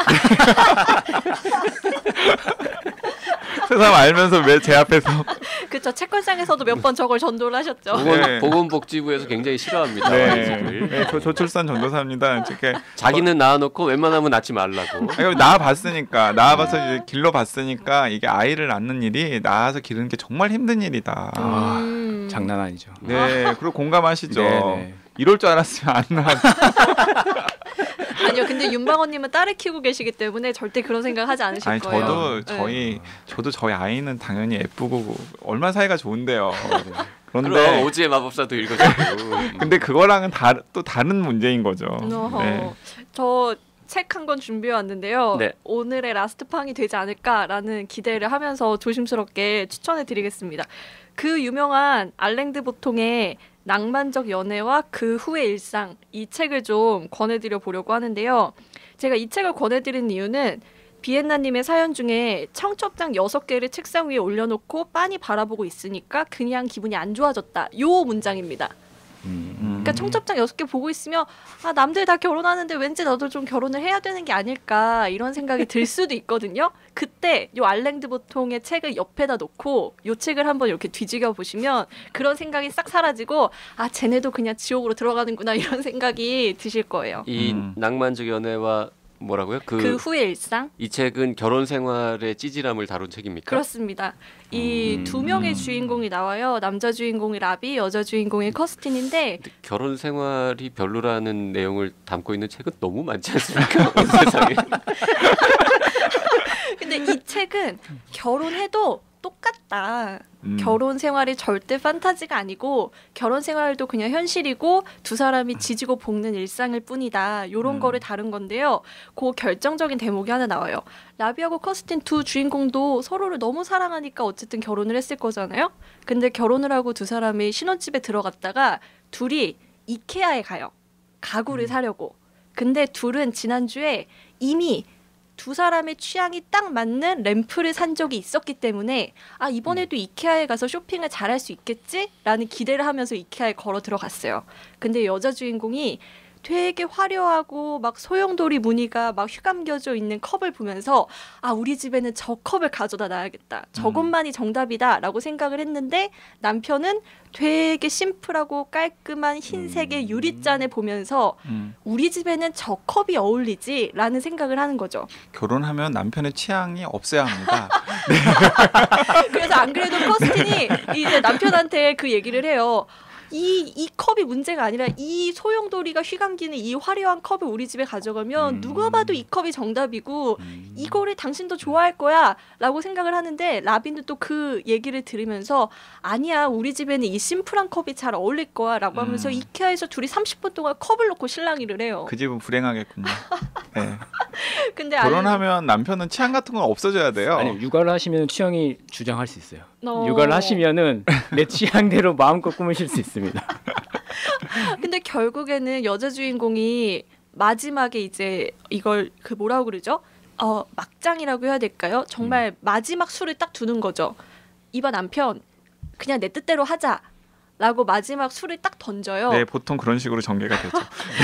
세상 알면서 왜 제 앞에서 그렇죠. 채권상에서도 몇 번 저걸 전도를 하셨죠. 보건복지부에서 굉장히 싫어합니다. 네, 저출산 전도사입니다. 이렇게 자기는 낳아놓고 웬만하면 낳지 말라고. 낳아봤으니까 이제 길러봤으니까 이게 아이를 낳는 일이 낳아서 기르는 게 정말 힘든 일이다. 장난 아니죠. 네, 그리고 공감하시죠. 네네. 이럴 줄 알았으면 안 낳았. 아니요, 근데 윤방원님은 딸을 키우고 계시기 때문에 절대 그런 생각하지 않으실 거예요. 저도 저희 아이는 당연히 예쁘고 얼마나 사이가 좋은데요. 그런데 오즈의 마법사도 읽어주고. 근데 그거랑은 또 다른 문제인 거죠. 저 책 한 권 준비해 왔는데요. 네. 오늘의 라스트 팡이 되지 않을까라는 기대를 하면서 조심스럽게 추천해 드리겠습니다. 그 유명한 알랭드 보통의 낭만적 연애와 그 후의 일상, 이 책을 좀 권해드려 보려고 하는데요. 제가 이 책을 권해드리는 이유는 비엔나님의 사연 중에 청첩장 6개를 책상 위에 올려놓고 빤히 바라보고 있으니까 그냥 기분이 안 좋아졌다. 요 문장입니다. 그러니까 청첩장 6개 보고 있으면 아, 남들 다 결혼하는데 왠지 나도 좀 결혼을 해야 되는 게 아닐까 이런 생각이 들 수도 있거든요. 그때 요 알랭드 보통의 책을 옆에다 놓고 요 책을 한번 이렇게 뒤지겨 보시면 그런 생각이 싹 사라지고 아, 쟤네도 그냥 지옥으로 들어가는구나 이런 생각이 드실 거예요. 이 낭만적 연애와 뭐라고요? 그 후의 일상? 이 책은 결혼 생활의 찌질함을 다룬 책입니까? 그렇습니다. 이 두 명의 주인공이 나와요. 남자 주인공이 라비, 여자 주인공이 커스틴인데 근데 결혼 생활이 별로라는 내용을 담고 있는 책은 너무 많지 않습니까? 온 세상에. 근데 이 책은 결혼해도 똑같다. 결혼 생활이 절대 판타지가 아니고 결혼 생활도 그냥 현실이고 두 사람이 지지고 볶는 일상일 뿐이다. 요런 거를 다룬 건데요. 그 결정적인 대목이 하나 나와요. 라비하고 커스틴 두 주인공도 서로를 너무 사랑하니까 어쨌든 결혼을 했을 거잖아요. 근데 결혼을 하고 두 사람이 신혼집에 들어갔다가 둘이 이케아에 가요. 가구를 사려고. 근데 둘은 지난주에 이미 두 사람의 취향이 딱 맞는 램프를 산 적이 있었기 때문에 아, 이번에도 이케아에 가서 쇼핑을 잘할 수 있겠지라는 기대를 하면서 이케아에 걸어 들어갔어요. 근데 여자 주인공이 되게 화려하고 막 소용돌이 무늬가 막 휘감겨져 있는 컵을 보면서 아, 우리 집에는 저 컵을 가져다 놔야겠다. 저것만이 정답이다라고 생각을 했는데 남편은 되게 심플하고 깔끔한 흰색의 유리잔을 보면서 우리 집에는 저 컵이 어울리지라는 생각을 하는 거죠. 결혼하면 남편의 취향이 없어야 합니다. 그래서 안 그래도 커스틴이 이제 남편한테 그 얘기를 해요. 이 컵이 문제가 아니라 이 소용돌이가 휘감기는 이 화려한 컵을 우리 집에 가져가면 누가 봐도 이 컵이 정답이고 이거를 당신도 좋아할 거야 라고 생각을 하는데 라빈도 또 그 얘기를 들으면서 아니야, 우리 집에는 이 심플한 컵이 잘 어울릴 거야 라고 하면서 이케아에서 둘이 30분 동안 컵을 놓고 실랑이를 해요. 그 집은 불행하겠군요. 네. 근데 결혼하면 남편은 취향 같은 건 없어져야 돼요. 아니 육아를 하시면 취향이 주장할 수 있어요. 어. 육아를 하시면은 내 취향대로 마음껏 꾸미실 수 있습니다. 근데 결국에는 여자 주인공이 마지막에 이제 이걸 그 뭐라고 그러죠? 막장이라고 해야 될까요? 정말 마지막 수를 딱 두는 거죠. 이봐 남편, 그냥 내 뜻대로 하자. 라고 마지막 수를 딱 던져요. 네, 보통 그런 식으로 전개가 되죠.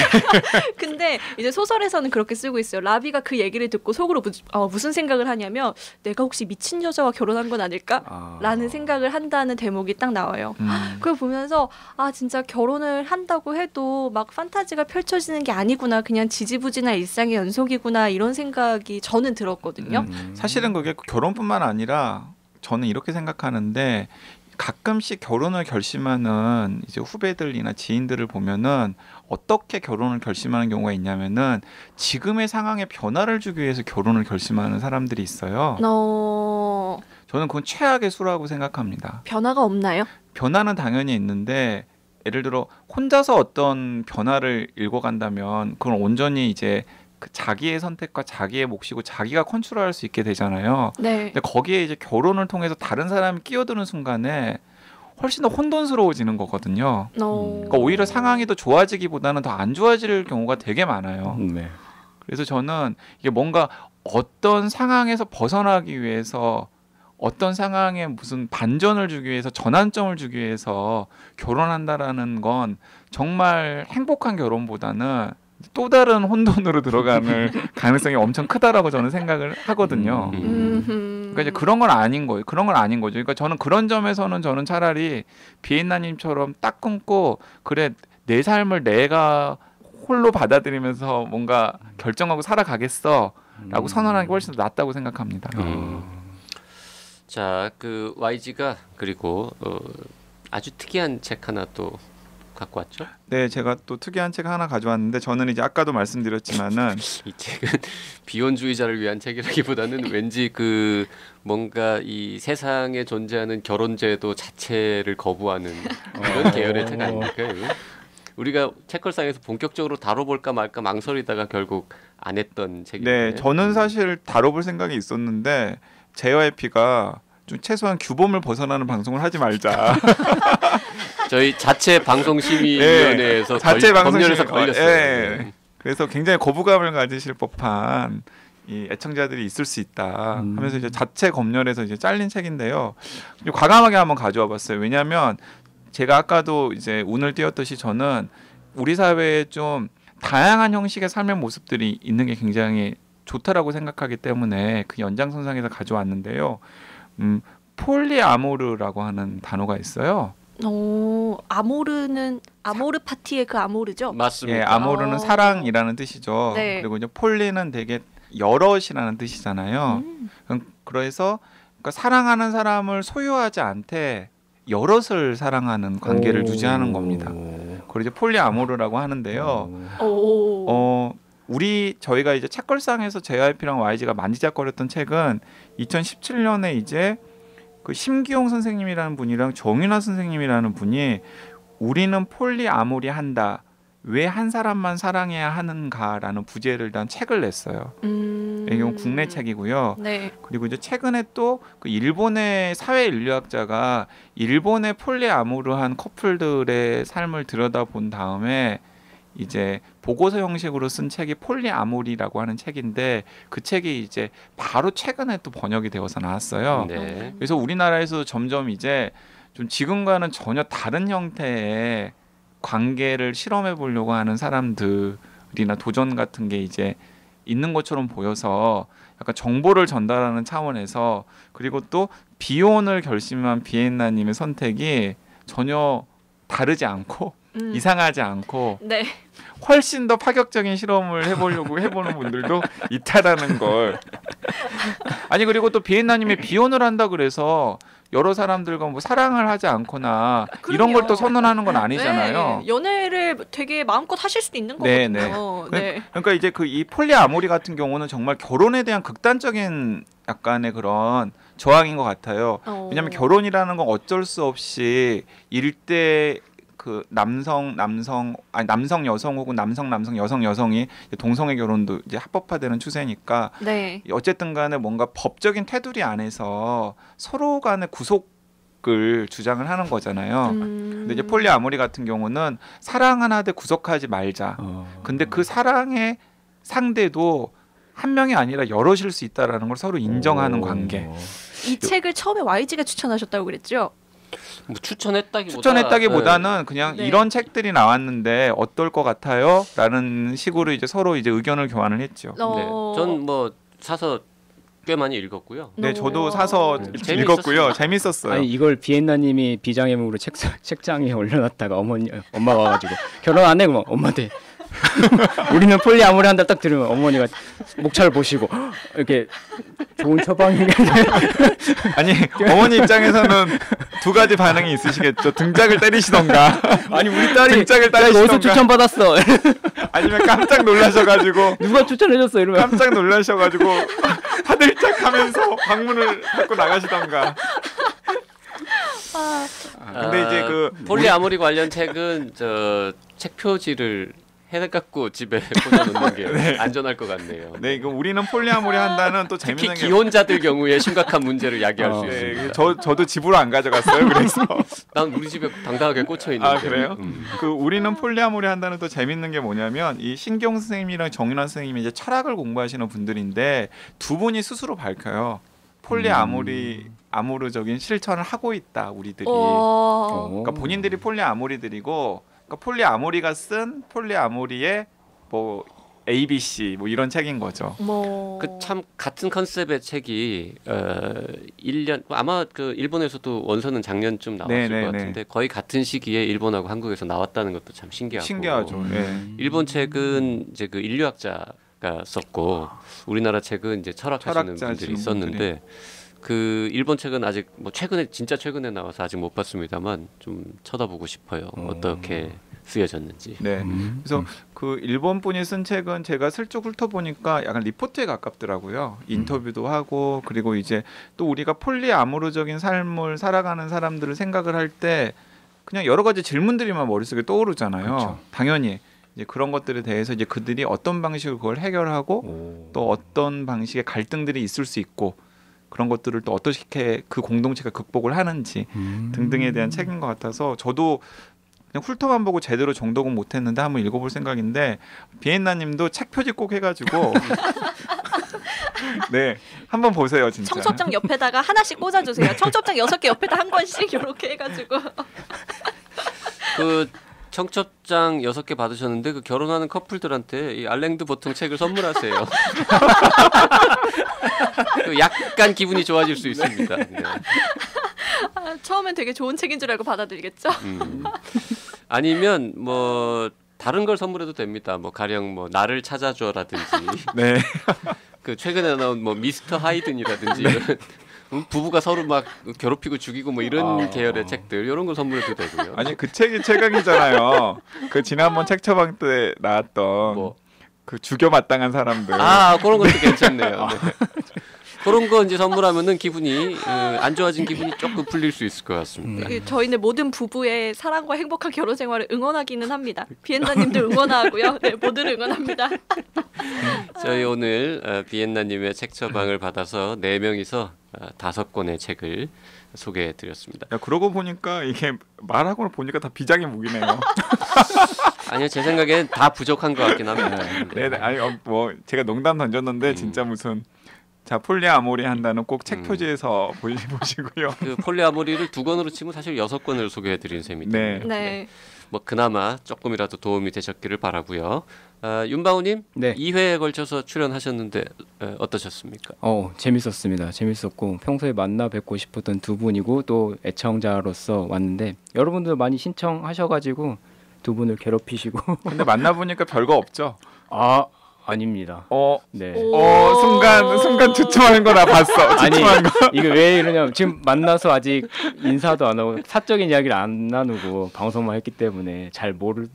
근데 이제 소설에서는 그렇게 쓰고 있어요. 라비가 그 얘기를 듣고 속으로 무슨 생각을 하냐면 내가 혹시 미친 여자와 결혼한 건 아닐까? 라는 생각을 한다는 대목이 딱 나와요. 그걸 보면서 아, 진짜 결혼을 한다고 해도 막 판타지가 펼쳐지는 게 아니구나. 그냥 지지부진한 일상의 연속이구나. 이런 생각이 저는 들었거든요. 사실은 그게 결혼뿐만 아니라 저는 이렇게 생각하는데 가끔씩 결혼을 결심하는 이제 후배들이나 지인들을 보면은 어떻게 결혼을 결심하는 경우가 있냐면은 지금의 상황에 변화를 주기 위해서 결혼을 결심하는 사람들이 있어요. 저는 그건 최악의 수라고 생각합니다. 변화가 없나요? 변화는 당연히 있는데 예를 들어 혼자서 어떤 변화를 읽어간다면 그건 온전히 이제 그 자기의 선택과 자기의 몫이고 자기가 컨트롤할 수 있게 되잖아요. 네. 근데 거기에 이제 결혼을 통해서 다른 사람이 끼어드는 순간에 훨씬 더 혼돈스러워지는 거거든요. 그러니까 오히려 상황이 더 좋아지기보다는 더 안 좋아질 경우가 되게 많아요. 네. 그래서 저는 이게 뭔가 어떤 상황에서 벗어나기 위해서 어떤 상황에 무슨 반전을 주기 위해서 전환점을 주기 위해서 결혼한다라는 건 정말 행복한 결혼보다는 또 다른 혼돈으로 들어가는 가능성이 엄청 크다라고 저는 생각을 하거든요. 그러니까 이제 그런 건 아닌 거예요. 그런 건 아닌 거죠. 그러니까 저는 그런 점에서는 저는 차라리 비엔나님처럼 딱 끊고 그래 내 삶을 내가 홀로 받아들이면서 뭔가 결정하고 살아가겠어라고 선언하는 게 훨씬 더 낫다고 생각합니다. 자, 그 YG가 그리고 아주 특이한 책 하나 또 갖고 왔죠? 네, 제가 또 특이한 책 하나 가져왔는데 저는 이제 아까도 말씀드렸지만은 이 책은 비혼주의자를 위한 책이라기보다는 왠지 그 뭔가 이 세상에 존재하는 결혼제도 자체를 거부하는 그런 계열의 책 아닙니까? 이거? 우리가 책걸상에서 본격적으로 다뤄볼까 말까 망설이다가 결국 안 했던 책인데. 네, 저는 사실 다뤄볼 생각이 있었는데 JYP가 좀 최소한 규범을 벗어나는 방송을 하지 말자. 저희 자체 방송심의위원회에서 자체 법률에서 방송심의- 걸렸어요. 예. 그래서 굉장히 거부감을 가지실 법한 이 애청자들이 있을 수 있다 하면서 이제 자체 검열해서 이제 잘린 책인데요. 좀 과감하게 한번 가져와봤어요. 왜냐하면 제가 아까도 이제 운을 띄웠듯이 저는 우리 사회에 좀 다양한 형식의 삶의 모습들이 있는 게 굉장히 좋다라고 생각하기 때문에 그 연장선상에서 가져왔는데요. 폴리아모르라고 하는 단어가 있어요. 아모르는 아모르 파티의 그 아모르죠? 맞습니다. 예, 아모르는 어. 사랑이라는 뜻이죠. 네. 그리고 이제 폴리는 되게 여럿이라는 뜻이잖아요. 그래서 그러니까 사랑하는 사람을 소유하지 않되 여럿을 사랑하는 관계를 유지하는 겁니다. 그걸 이제 폴리아모르라고 하는데요. 오. 저희가 이제 책걸상에서 JYP랑 YG가 만지작거렸던 책은 2017년에 이제 그 심기용 선생님이라는 분이랑 정윤아 선생님이라는 분이 우리는 폴리아모리 한다. 왜 한 사람만 사랑해야 하는가라는 부제를 단 책을 냈어요. 이건 국내 책이고요. 네. 그리고 이제 최근에 또 그 일본의 사회 인류학자가 일본의 폴리아모르한 커플들의 삶을 들여다본 다음에 이제 보고서 형식으로 쓴 책이 폴리아모리라고 하는 책인데 그 책이 이제 바로 최근에 또 번역이 되어서 나왔어요. 네. 그래서 우리나라에서 점점 이제 좀 지금과는 전혀 다른 형태의 관계를 실험해 보려고 하는 사람들이나 도전 같은 게 이제 있는 것처럼 보여서 약간 정보를 전달하는 차원에서 그리고 또 비혼을 결심한 비엔나님의 선택이 전혀 다르지 않고 이상하지 않고 네. 훨씬 더 파격적인 실험을 해보려고 해보는 분들도 있다라는 걸. 아니 그리고 또 비엔나님이 비혼을 한다 그래서 여러 사람들과 뭐 사랑을 하지 않거나 이런 걸 또 선언하는 건 아니잖아요. 네. 연애를 되게 마음껏 하실 수도 있는 네, 거거든요. 네. 그러니까 이제 그 이 폴리아모리 같은 경우는 정말 결혼에 대한 극단적인 약간의 그런 저항인 것 같아요. 왜냐하면 결혼이라는 건 어쩔 수 없이 일대 그 남성 여성 혹은 남성 여성 여성이 동성애 결혼도 이제 합법화되는 추세니까 네. 어쨌든 간에 뭔가 법적인 테두리 안에서 서로 간의 구속을 주장을 하는 거잖아요. 근데 이제 폴리아모리 같은 경우는 사랑은 하되 구속하지 말자. 근데 그 사랑의 상대도 한 명이 아니라 여럿일 수 있다라는 걸 서로 인정하는 관계. 이 책을 처음에 YG가 추천하셨다고 그랬죠? 뭐 추천했다기보다는 그냥 네. 이런 책들이 나왔는데 어떨 것 같아요? 라는 식으로 이제 서로 이제 의견을 교환을 했죠. 네. 전 뭐 사서 꽤 많이 읽었고요. 네, 저도 사서 재미있었어요. 읽었고요. 재밌었어요. 아니 이걸 비엔나님이 비장애물로 책장에 올려놨다가 엄마가 와가지고 결혼 안 해? 그럼 엄마한테 우리는 폴리아모리 한다 딱 들으면 어머니가 목차를 보시고 이렇게 좋은 처방인가. 아니 어머니 입장에서는 두 가지 반응이 있으시겠죠. 등짝을 때리시던가 아니 우리 딸이 등짝을 나 이거 어디서 때리시던가 추천 받았어. 아니면 깜짝 놀라셔가지고 누가 추천해줬어 이러면. 깜짝 놀라셔가지고 화들짝 하면서 방문을 닫고 나가시던가. 근데 이제 그 폴리아모리 관련 책은 저 책 표지를 해갖고 집에 꽂아놓는 게 안전할 것 같네요. 네, 이거 우리는 폴리아모리 한다는 또 특히 재밌는 게 기혼자들 경우에 심각한 문제를 야기할 수 네, 있습니다. 저도 집으로 안 가져갔어요. 그래서 난 우리 집에 당당하게 꽂혀 있는데. 아 그래요? 그 우리는 폴리아모리 한다는 또 재밌는 게 뭐냐면 이 신경 선생님이랑 정윤아 선생님이 이제 철학을 공부하시는 분들인데 두 분이 스스로 밝혀요. 폴리아모르적인 실천을 하고 있다 우리들이. 그러니까 본인들이 폴리아모리들이고, 그러니까 폴리아모리가 쓴 폴리아모리의 뭐 ABC 뭐 이런 책인 거죠. 그 참 같은 컨셉의 책이 1년 아마 그 일본에서도 원서는 작년쯤 나왔을 것 같은데 거의 같은 시기에 일본하고 한국에서 나왔다는 것도 참 신기하고. 신기하죠. 일본 책은 이제 그 인류학자가 썼고 우리나라 책은 이제 철학하시는 분들이 있었는데 그 일본 책은 아직 뭐 진짜 최근에 나와서 아직 못 봤습니다만 좀 쳐다보고 싶어요. 어떻게 쓰여졌는지. 네. 그래서 그 일본 분이 쓴 책은 제가 슬쩍 훑어보니까 약간 리포트에 가깝더라고요. 인터뷰도 하고, 그리고 이제 또 우리가 폴리아모르적인 삶을 살아가는 사람들을 생각을 할 때 그냥 여러 가지 질문들이만 머릿속에 떠오르잖아요. 그렇죠. 당연히 이제 그런 것들에 대해서 이제 그들이 어떤 방식으로 그걸 해결하고 또 어떤 방식의 갈등들이 있을 수 있고 그런 것들을 또 어떻게 그 공동체가 극복을 하는지 등등에 대한 책인 것 같아서 저도 그냥 훑어만 보고 제대로 정독은 못했는데 한번 읽어볼 생각인데 비엔나님도 책 표지 꼭 해가지고 네 한번 보세요 진짜. 청첩장 옆에다가 하나씩 꽂아주세요. 청첩장 6개 옆에다 한 권씩 이렇게 해가지고. 그 청첩장 6개 받으셨는데 그 결혼하는 커플들한테 이 알랭드 보통 책을 선물하세요. 약간 기분이 좋아질 수 있습니다. 네. 처음엔 되게 좋은 책인 줄 알고 받아들이겠죠. 아니면 뭐 다른 걸 선물해도 됩니다. 뭐 가령 뭐 나를 찾아줘라든지. 네. 그 최근에 나온 뭐 미스터 하이든이라든지 이런 부부가 서로 막 괴롭히고 죽이고 뭐 이런 계열의 책들 이런 거 선물해도 되고요. 아니 그 책이 최강이잖아요. 그 지난번 책 처방 때 나왔던 뭐. 그 죽여 마땅한 사람들. 그런 것도 괜찮네요. 네. 그런 거 이제 선물하면은 기분이 안 좋아진 기분이 조금 풀릴 수 있을 것 같습니다. 저희는 모든 부부의 사랑과 행복한 결혼 생활을 응원하기는 합니다. 비엔나님들 응원하고요. 네, 모두를 응원합니다. 저희 오늘 비엔나님의 책 처방을 받아서 4명이서 5권의 책을 소개해드렸습니다. 야 그러고 보니까 이게 말하고 보니까 다 비장의 무기네요. 아니요 제 생각엔 다 부족한 것 같긴 합니다. 네, 아니 뭐 제가 농담 던졌는데 진짜 무슨 자 폴리아모리 한다는 꼭 책 표지에서 보시고요. 그 폴리아모리를 2권으로 치면 사실 6권을 소개해드린 셈이죠. 네. 네. 뭐 그나마 조금이라도 도움이 되셨기를 바라고요. 윤방우님 네. 2회에 걸쳐서 출연하셨는데 어떠셨습니까? 재밌었습니다. 재밌었고 평소에 만나 뵙고 싶었던 두 분이고 또 애청자로서 왔는데 여러분들 많이 신청하셔가지고 두 분을 괴롭히시고 근데 만나보니까 별거 없죠. 아닙니다. 네. 순간 주춤하는 거 나 봤어. 주춤한 거. 이게 왜 이러냐면 지금 만나서 아직 인사도 안 하고 사적인 이야기를 안 나누고 방송만 했기 때문에 잘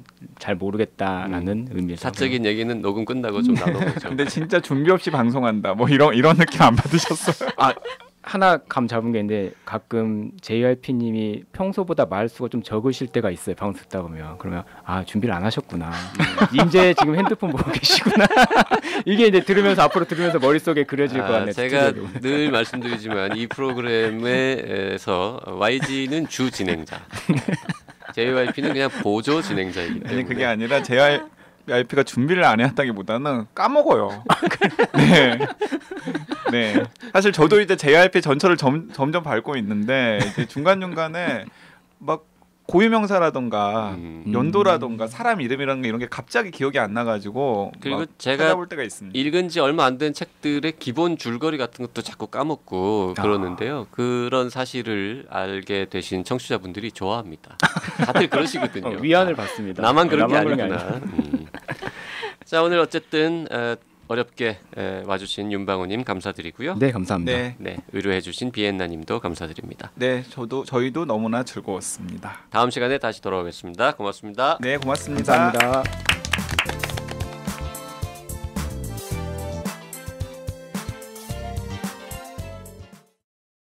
모르겠다라는 의미에서 사적인 얘기는 녹음 끝나고 좀 나눠보죠. 근데 진짜 준비 없이 방송한다. 뭐 이런 느낌 안 받으셨어요? 하나 감 잡은 게 있는데 가끔 JYP님이 평소보다 말수가 좀 적으실 때가 있어요. 방송 듣다 보면. 그러면 준비를 안 하셨구나. 이제 지금 핸드폰 보고 계시구나. 이게 이제 앞으로 들으면서 머릿속에 그려질 것 같네요. 제가 늘 말씀드리지만 이 프로그램에서 YG는 주 진행자, JYP는 그냥 보조 진행자이기 때문에. 아니 그게 아니라 JYP가 준비를 안 해왔다기보다는 까먹어요. 네. 네. 사실 저도 이제 JYP 전철을 점점 밟고 있는데 이제 중간중간에 막 고유명사라던가 연도라던가 사람 이름이라는 이런 게 갑자기 기억이 안 나가지고 그리고 제가 찾아볼 때가 있습니다. 읽은 지 얼마 안 된 책들의 기본 줄거리 같은 것도 자꾸 까먹고 그러는데요. 그런 사실을 알게 되신 청취자분들이 좋아합니다. 다들 그러시거든요. 위안을 받습니다. 나만 그런 게 아니구나. 자 오늘 어쨌든 어렵게 와주신 윤방우님 감사드리고요. 네 감사합니다. 네, 의뢰해주신 비엔나님도 감사드립니다. 네, 저희도 너무나 즐거웠습니다. 다음 시간에 다시 돌아오겠습니다. 고맙습니다. 네, 고맙습니다. 감사합니다.